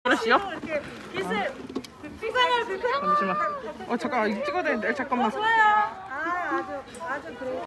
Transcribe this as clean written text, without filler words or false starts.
그러시요? 기술 잠시만. 잠깐만 이거 찍어야 되는데 잠깐만. 좋아요. 아주 그래.